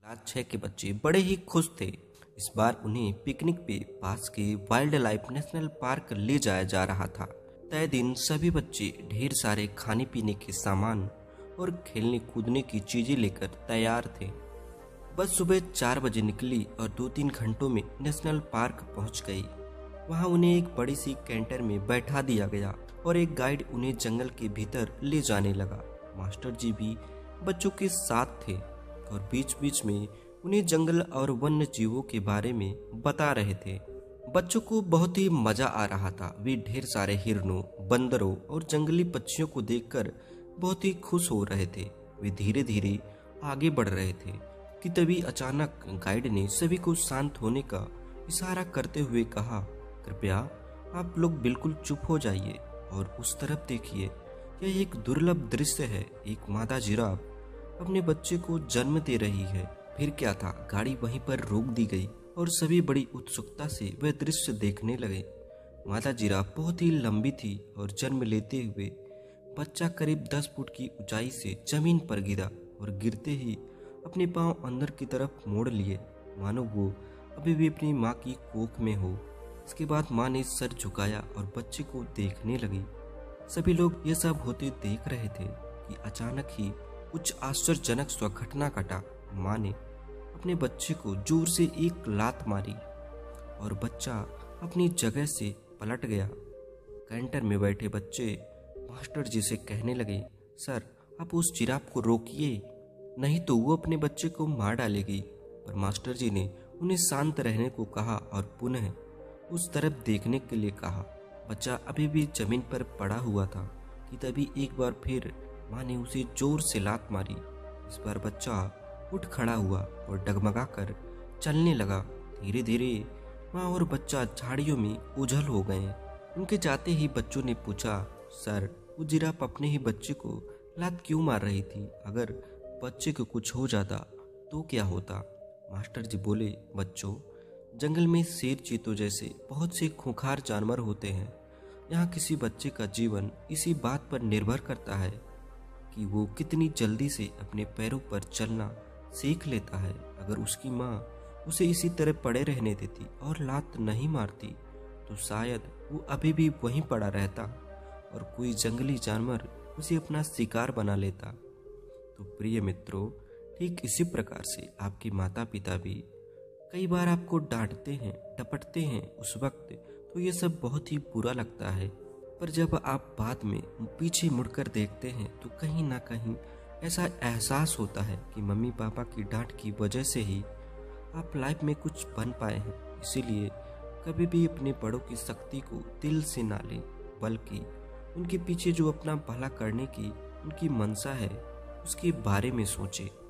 Class 6 के बच्चे बड़े ही खुश थे। इस बार उन्हें पिकनिक पे पास के वाइल्ड लाइफ नेशनल पार्क ले जाया जा रहा था। तय दिन सभी बच्चे ढेर सारे खाने पीने के सामान और खेलने कूदने की चीजें लेकर तैयार थे। बस सुबह 4 बजे निकली और 2-3 घंटों में नेशनल पार्क पहुंच गई। वहां उन्हें एक बड़ी सी कैंटर में बैठा दिया गया और एक गाइड उन्हें जंगल के भीतर ले जाने लगा। मास्टर जी भी बच्चों के साथ थे और बीच बीच में उन्हें जंगल और वन्य जीवों के बारे में बता रहे थे। बच्चों को बहुत ही मजा आ रहा था। वे ढेर सारे हिरणों, बंदरों और जंगली पक्षियों को देखकर बहुत ही खुश हो रहे थे। वे धीरे धीरे आगे बढ़ रहे थे कि तभी अचानक गाइड ने सभी को शांत होने का इशारा करते हुए कहा, कृपया आप लोग बिल्कुल चुप हो जाइए और उस तरफ देखिए। यह एक दुर्लभ दृश्य है। एक मादा जिराफ अपने बच्चे को जन्म दे रही है। फिर क्या था, गाड़ी वहीं पर रोक दी गई और सभी बड़ी उत्सुकता से वह दृश्य देखने लगे। मादा जिराफ बहुत ही लंबी थी और जन्म लेते हुए बच्चा करीब 10 फुट की ऊंचाई से जमीन पर गिरा और गिरते ही अपने पांव अंदर की तरफ मोड़ लिए, मानो वो अभी भी अपनी माँ की कोख में हो। इसके बाद माँ ने सर झुकाया और बच्चे को देखने लगी। सभी लोग ये सब होते देख रहे थे कि अचानक ही कुछ आश्चर्यजनक सा घटना घटा। माँ ने अपने बच्चे को जोर से एक लात मारी और बच्चा अपनी जगह से पलट गया। कैंटर में बैठे बच्चे मास्टर जी से कहने लगे, सर आप उस जिराफ को रोकिए, नहीं तो वो अपने बच्चे को मार डालेगी। पर मास्टर जी ने उन्हें शांत रहने को कहा और पुनः उस तरफ देखने के लिए कहा। बच्चा अभी भी जमीन पर पड़ा हुआ था कि तभी एक बार फिर माँ ने उसे जोर से लात मारी। इस बार बच्चा उठ खड़ा हुआ और डगमगाकर चलने लगा। धीरे धीरे माँ और बच्चा झाड़ियों में उझल हो गए। उनके जाते ही बच्चों ने पूछा, सर वो जिराफ अपने ही बच्चे को लात क्यों मार रही थी? अगर बच्चे को कुछ हो जाता तो क्या होता? मास्टर जी बोले, बच्चों, जंगल में शेर चीतों जैसे बहुत से खूंखार जानवर होते हैं। यहाँ किसी बच्चे का जीवन इसी बात पर निर्भर करता है कि वो कितनी जल्दी से अपने पैरों पर चलना सीख लेता है। अगर उसकी माँ उसे इसी तरह पड़े रहने देती और लात नहीं मारती तो शायद वो अभी भी वहीं पड़ा रहता और कोई जंगली जानवर उसे अपना शिकार बना लेता। तो प्रिय मित्रों, ठीक इसी प्रकार से आपके माता पिता भी कई बार आपको डांटते हैं, डपटते हैं। उस वक्त तो ये सब बहुत ही बुरा लगता है, पर जब आप बाद में पीछे मुड़कर देखते हैं तो कहीं ना कहीं ऐसा एहसास होता है कि मम्मी पापा की डांट की वजह से ही आप लाइफ में कुछ बन पाए हैं। इसीलिए कभी भी अपने बड़ों की शक्ति को दिल से ना लें, बल्कि उनके पीछे जो अपना भला करने की उनकी मंशा है उसके बारे में सोचें।